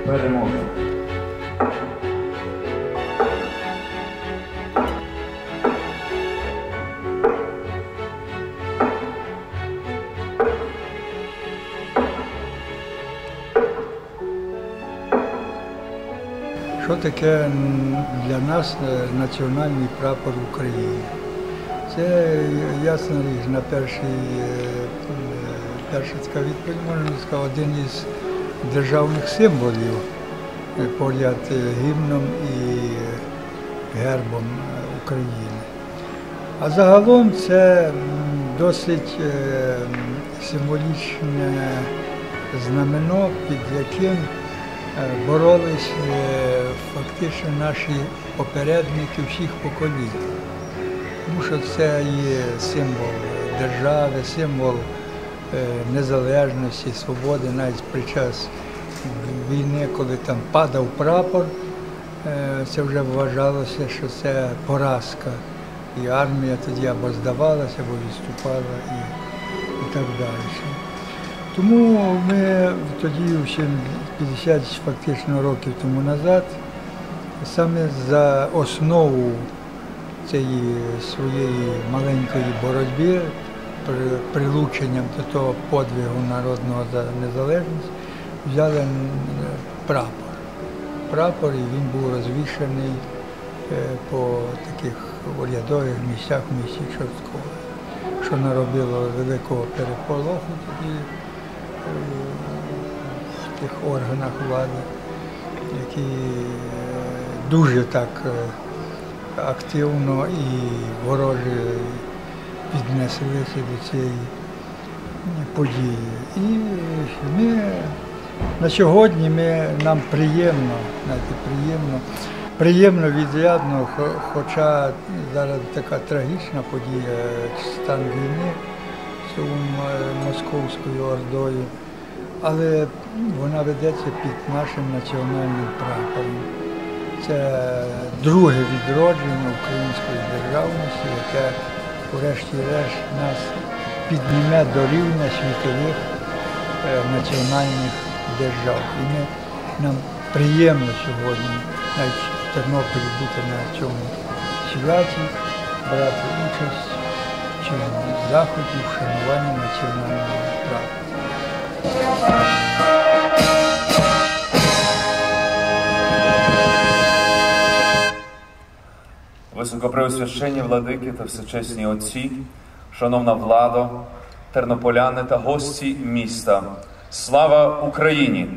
перемоги. Що таке для нас національний прапор України? Це, ясна річ, на перша така відповідь, можна сказати, один із державних символів поряд гімном і гербом України. А загалом це досить символічне знамено, під яким боролись фактично наші попередники всіх поколінь. Тому що це є символ держави, символ незалежності, свободи. Навіть під час війни, коли там падав прапор, це вже вважалося, що це поразка. І армія тоді або здавалася, або відступала і так далі. Тому ми тоді, ще 50 фактично років тому назад, саме за основу цієї своєї маленької боротьби, прилученням до того подвигу народного за незалежність, взяли прапор. Прапор, і він був розвішаний по таких урядових місцях в місті Чорткове, що наробило великого переполоху тоді в тих органах влади, які дуже так активно і вороже віднеслися до цієї події. І ми на сьогодні нам приємно відрядно, хоча зараз така трагічна подія, стан війни з московською ордою, але вона ведеться під нашим національним прапором. Це друге відродження української державності, яке врешті-решт нас підніме до рівня світових національних держав. І нам приємно сьогодні навіть в Тернополі бути на цьому святі, брати участь чи в заході вшанування національного прапора. Високопреосвященні владики та всечесні отці, шановна владо, тернополяни та гості міста, слава Україні!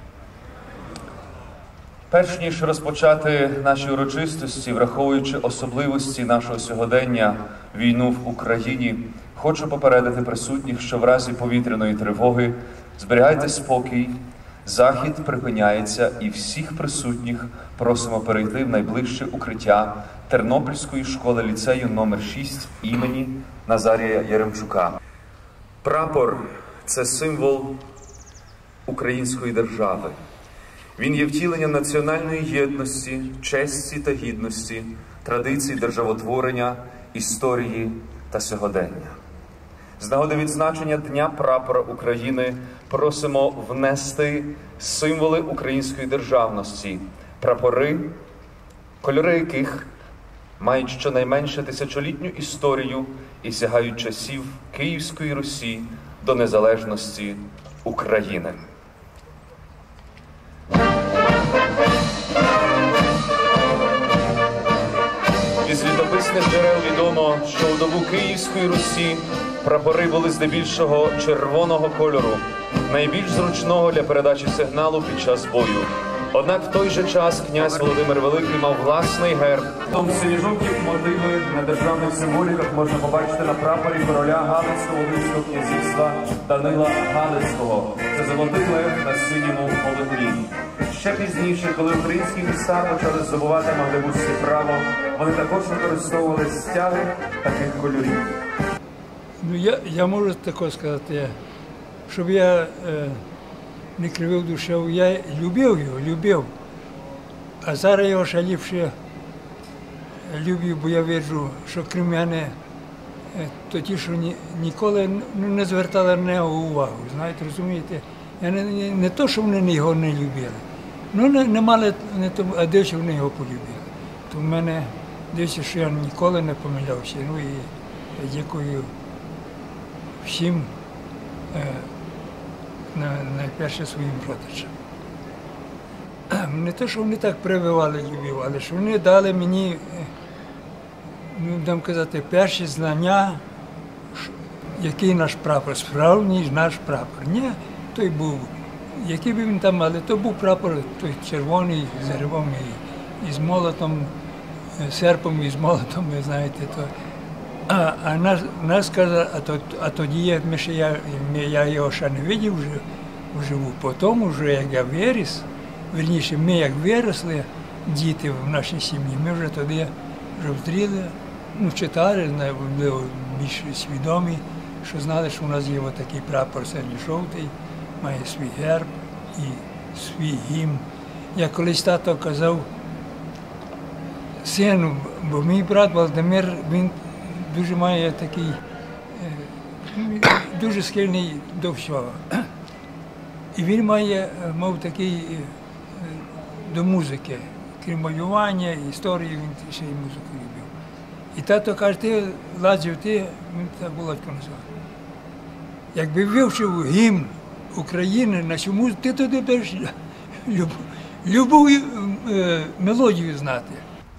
Перш ніж розпочати наші урочистості, враховуючи особливості нашого сьогодення, війну в Україні, хочу попередити присутніх, що в разі повітряної тривоги зберігайте спокій, захід припиняється і всіх присутніх просимо перейти в найближче укриття Тернопільської школи-ліцею номер 6 імені Назарія Яремчука. Прапор – це символ української держави. Він є втіленням національної єдності, честі та гідності, традицій державотворення, історії та сьогодення. З нагоди відзначення Дня прапора України просимо внести символи української державності, прапори, кольори яких мають щонайменше тисячолітню історію і сягають часів Київської Русі до незалежності України. Із літописних джерел відомо, що у добу Київської Русі прапори були здебільшого червоного кольору, найбільш зручного для передачі сигналу під час бою. Однак в той же час князь Володимир Великий мав власний герб. Тому синьо-жовті мотиви на державних символіках можна побачити на прапорі короля Галицько-Волинського князівства Данила Галицького. Це золотий лев на синьому олеглі. Ще пізніше, коли українські міста почали здобувати магдебурзьке право, вони також використовували стяги таких кольорів. Я можу таке сказати, щоб я не кривив душу, я любив, а зараз його ще ліпше люблю, бо я бачу, що крім мене, то ті, що ніколи не звертали на нього увагу, знаєте, розумієте? Я не то, що вони його не любили, Ну, не мали, не тому, а дився, вони його полюбили. То в мене дився, що я ніколи не помилявся. Ну і я дякую всім, найперше своїм родичам. Не те, що вони так прививали любов, але що вони дали мені, ну, будемо казати, перші знання, який наш прапор, справжній наш прапор. Ні, той був, який би він там, але то був прапор, той червоний, з гербом і з молотом, серпом і з молотом, ви знаєте. То. А нас сказали, а тоді я його ще не бачив вживу. Потім, вже як я виріс, верніше, ми як виросли, діти в нашій сім'ї, ми вже тоді зустріли, ну, читали, були більш свідомі, що знали, що у нас є такий прапор синьо-жовтий, має свій герб і свій гімн. Я колись тато казав сину, бо мій брат Володимир, він дуже має такий, дуже схильний до всього. І він мав такий до музики, крім малювання, історії, він ще й музику любив. І тато каже, ти, Ладзів, він так Володько назвав. Якби вивчив гімн України на цю музику, ти тоді будеш любу мелодію знати.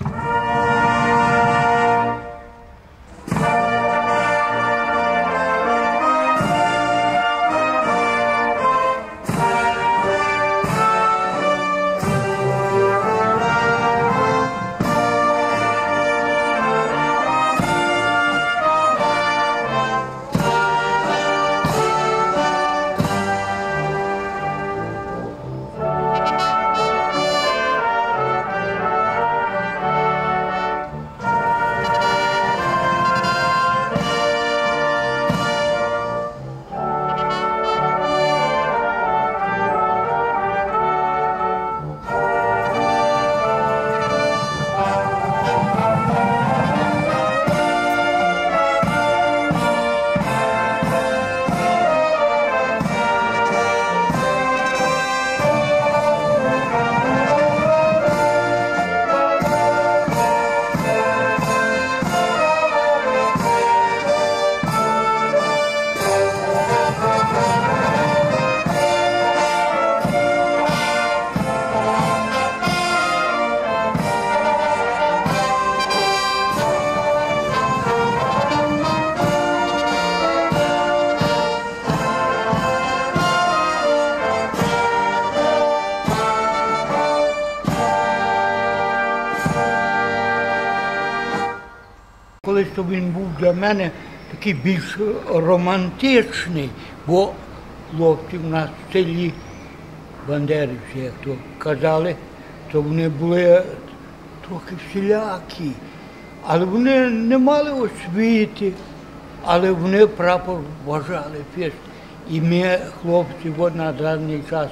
Колись то він був для мене такий більш романтичний, бо хлопці в нас в селі бандерівці, як то казали, то вони були трохи всілякі, але вони не мали освіти, але вони прапор вважали фест. І ми, хлопці, на даний час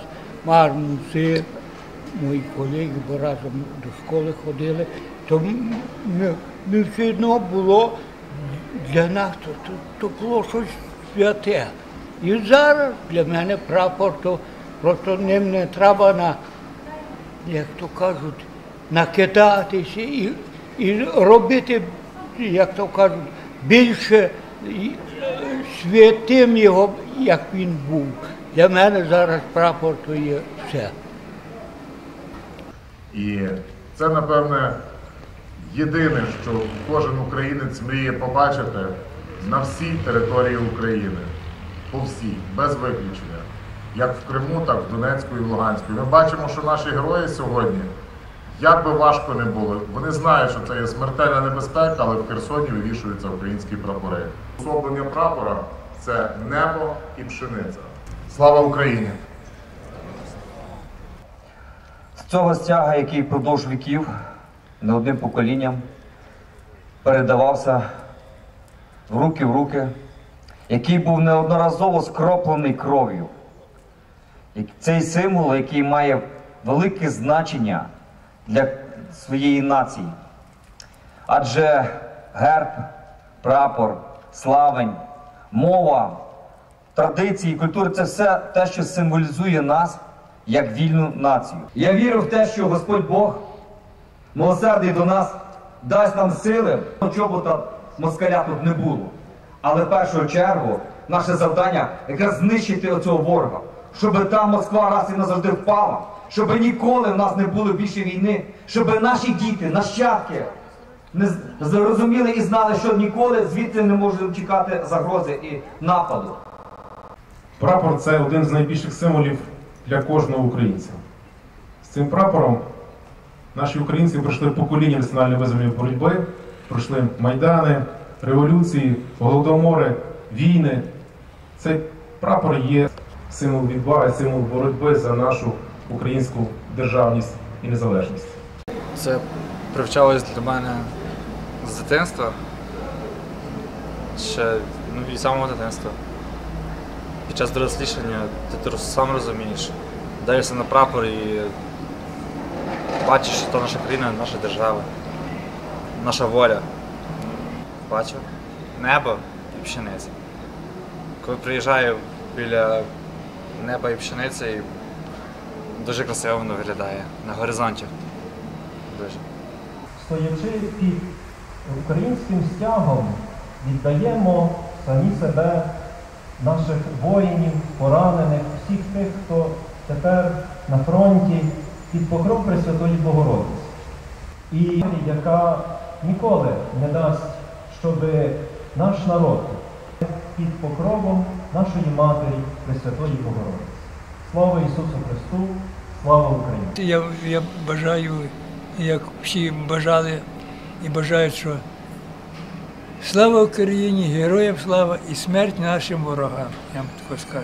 Мармуси, мої колеги, бо разом до школи ходили, то ми все одно було для нас, то було щось святе. І зараз для мене прапор, то просто ним не треба, як то кажуть, накидатися і робити, як то кажуть, більше святим його, як він був. Для мене зараз прапор то є все. І це, напевне, єдине, що кожен українець мріє побачити на всій території України, по всій, без виключення, як в Криму, так в Донецьку і в Луганську. Ми бачимо, що наші герої сьогодні, як би важко не було, вони знають, що це є смертельна небезпека, але в Херсоні вивішуються українські прапори. Особлення прапора – це небо і пшениця. Слава Україні! З цього стяга, який впродовж віків, не одним поколінням, передавався в руки, який був неодноразово скроплений кров'ю. Цей символ, який має велике значення для своєї нації. Адже герб, прапор, славень, мова, традиції, культура – це все те, що символізує нас як вільну націю. Я вірю в те, що Господь Бог, милосердний до нас, дасть нам сили, чобота москаля тут не було. Але в першу чергу наше завдання якраз знищити оцього ворога, щоб та Москва раз і назавжди впала, щоб ніколи в нас не було більше війни, щоб наші діти, нащадки не зрозуміли і знали, що ніколи звідти не можуть чекати загрози і нападу. Прапор – це один з найбільших символів для кожного українця. З цим прапором наші українці пройшли покоління національно-визвольної боротьби, пройшли майдани, революції, голодомори, війни. Цей прапор є символ відваги, символ боротьби за нашу українську державність і незалежність. Це привчалось для мене з дитинства, ще від самого дитинства. Під час дорослішання ти сам розумієш, дивишся на прапор і бачиш, що то наша країна, наша держава, наша воля. Бачу небо і пшениця. Коли приїжджаю біля неба і пшениці, дуже красиво воно виглядає на горизонті. Дуже. Стоячи під українським стягом, віддаємо самі себе, наших воїнів, поранених, всіх тих, хто тепер на фронті, під покров Пресвятої Богородиці. І яка ніколи не дасть, щоб наш народ під покровом нашої Матері Пресвятої Богородиці. Слава Ісусу Христу! Слава Україні! Я бажаю, як всі бажали і бажають, що слава Україні, героям слава і смерть нашим ворогам, я вам тако скажу.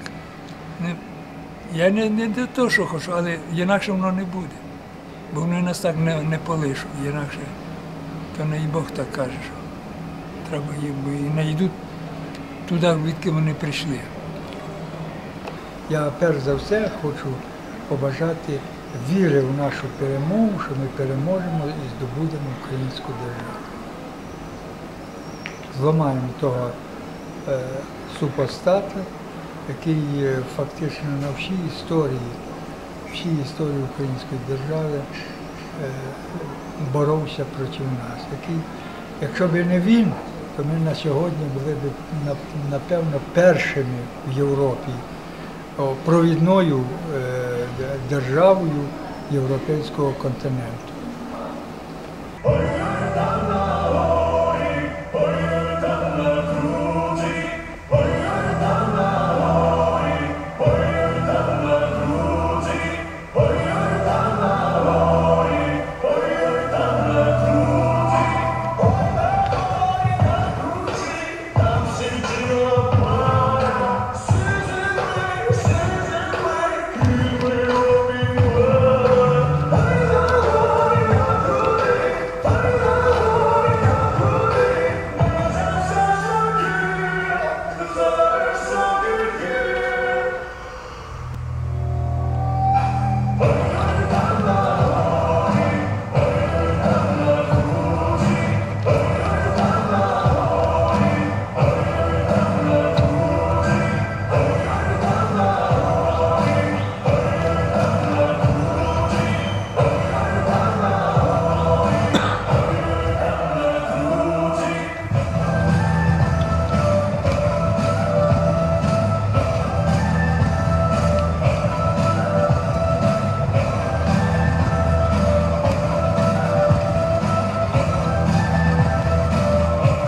Я не до того, що хочу, але інакше воно не буде. Бо вони нас так не полишуть, інакше. То не і Бог так каже, що треба їм, і не йдуть туди, звідки вони прийшли. Я перш за все хочу побажати віри в нашу перемогу, що ми переможемо і здобудемо українську державу. Зламаємо того супостата, який фактично на всій історії української держави боровся проти нас. Який, якщо б не він, то ми на сьогодні були б, напевно, першими в Європі провідною державою європейського континенту.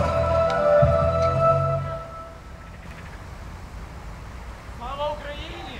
Слава Україні!